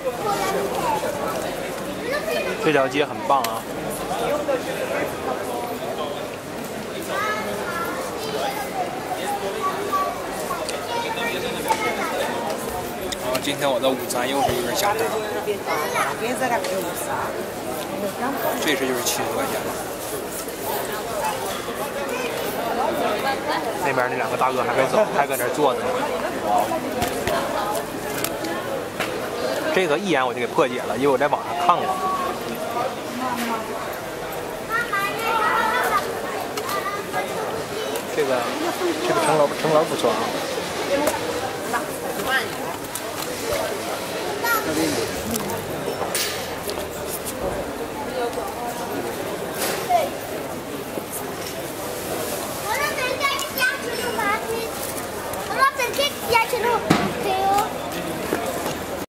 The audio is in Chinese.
这条街很棒啊！今天我的午餐又是一根虾条，这是就是70块钱了。那边那2个大哥还没走，还搁那坐着呢。这个一眼我就给破解了，因为我在网上看过。这个城楼不错啊。